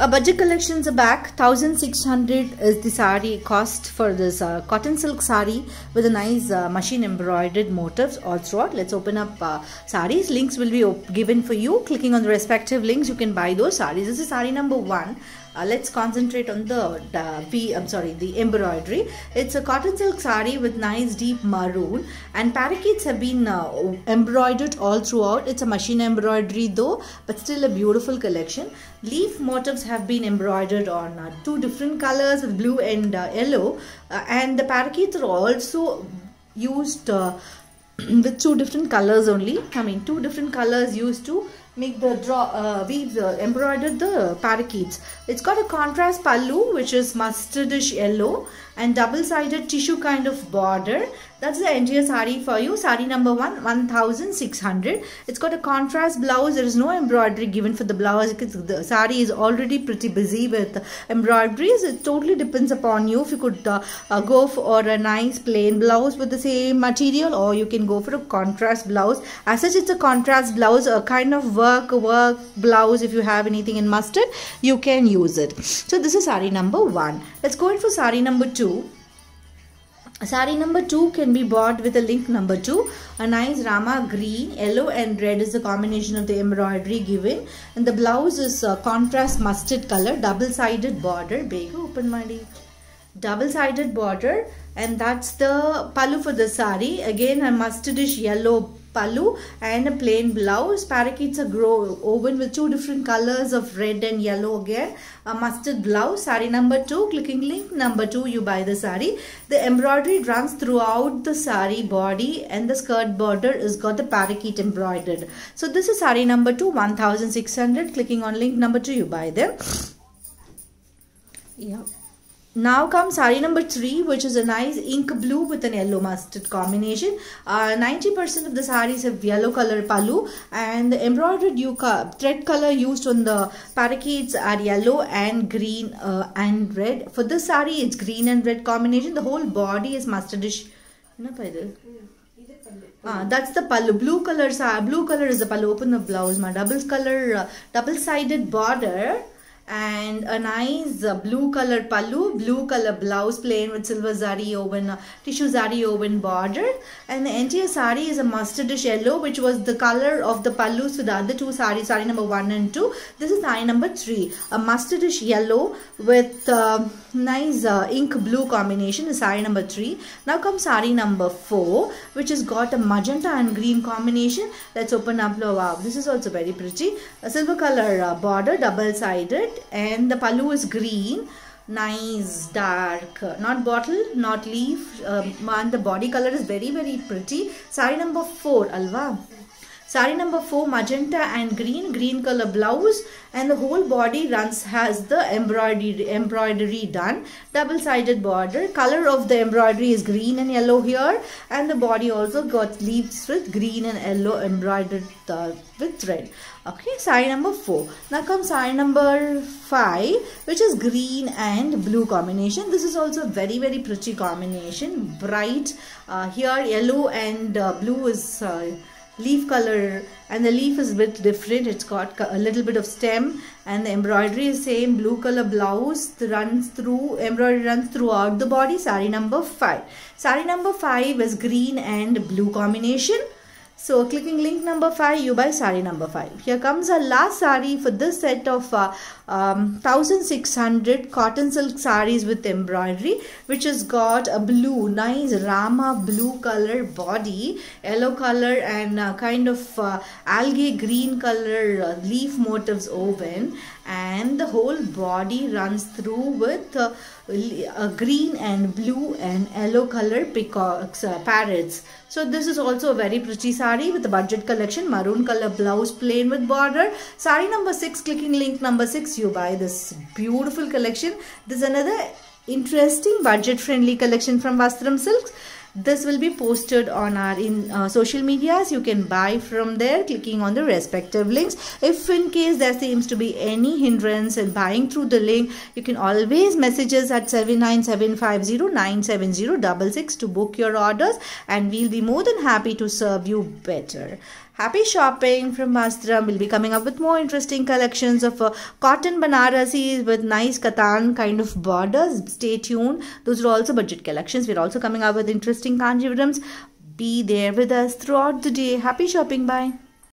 Budget collections are back. 1600 is the sari cost for this cotton silk sari with a nice machine embroidered motifs all throughout. Let's open up saris. Links will be given for you. Clicking on the respective links, you can buy those saris. This is sari number 1. Let's concentrate on the embroidery. It's a cotton silk sari with nice deep maroon, and parakeets have been embroidered all throughout. It's a machine embroidery though, but still a beautiful collection. Leaf motifs have been embroidered on 2 different colors with blue and yellow, and the parakeets are also used with 2 different colors only. 2 different colors used to make the embroidered the parakeets. It's got a contrast pallu which is mustardish yellow and double-sided tissue kind of border. That's the entire sari for you. Sari number 1, 1600. It's got a contrast blouse. There is no embroidery given for the blouse because the sari is already pretty busy with embroideries. It totally depends upon you. If you could go for a nice plain blouse with the same material, or you can go for a contrast blouse. As such, it's a contrast blouse, a kind of work blouse. If you have anything in mustard, you can use it. So this is sari number 1. Let's go in for sari number 2. Sari number 2 can be bought with a link number 2. A nice Rama green, yellow and red is the combination of the embroidery given, and the blouse is contrast mustard color, double-sided border. Bega open madi. Double-sided border, and that's the pallu for the sari. Again a mustardish yellow pallu and a plain blouse. Parakeets are woven with 2 different colors of red and yellow. Again a mustard blouse. Sari number 2. Clicking link number 2, you buy the sari. The embroidery runs throughout the sari body, and the skirt border is got the parakeet embroidered. So this is sari number 2, 1600. Clicking on link number 2, you buy them. Yeah. Now comes sari number 3, which is a nice ink blue with an yellow mustard combination. 90% of the saris have yellow color pallu, and the embroidered thread color used on the parakeets are yellow and green and red. For this sari, it's green and red combination. The whole body is mustardish. That's the pallu. Blue color is the pallu. Open the blouse. Double-sided border. And a nice blue color pallu, blue color blouse plain with silver zari woven, tissue zari woven border, and the entire sari is a mustardish yellow, which was the color of the pallus for the other 2 saris, sari number 1 and 2. This is sari number 3, a mustardish yellow with nice ink blue combination is sari number 3. Now comes sari number 4, which has got a magenta and green combination. Let's open up. Wow, this is also very pretty. A silver color border, double-sided, and the pallu is green, nice dark, not bottle, not leaf, and the body color is very, very pretty. Sari number 4, alva. Sari number 4, magenta and green color blouse, and the whole body has the embroidery done. Double-sided border. Color of the embroidery is green and yellow here, and the body also got leaves with green and yellow embroidered with thread. Okay, sari number 4. Now comes sari number 5, which is green and blue combination. This is also a very, very pretty combination. Bright. Here yellow and blue is leaf color, and the leaf is a bit different. It's got a little bit of stem, and the embroidery is same. Blue color blouse embroidery runs throughout the body. Sari number 5. Sari number 5 is green and blue combination. So clicking link number 5, you buy sari number 5. Here comes our last sari for this set of 1600 cotton silk saris with embroidery, which has got a blue, nice Rama blue color body, yellow color and kind of algae green color leaf motifs woven, and the whole body runs through with green and blue and yellow color peacocks, parrots. So this is also a very pretty sari with a budget collection. Maroon color blouse plain with border. Sari number 6, clicking link number 6, you buy this beautiful collection. This is another interesting budget friendly collection from Vastram Silks. This will be posted on our social medias. You can buy from there clicking on the respective links. If in case there seems to be any hindrance in buying through the link, you can always message us at 79750970666 to book your orders, and we'll be more than happy to serve you better. Happy shopping from Vastram. We'll be coming up with more interesting collections of cotton Banarasi with nice katan kind of borders. Stay tuned. Those are also budget collections. We're also coming up with interesting Kanjivarams. Be there with us throughout the day. Happy shopping. Bye.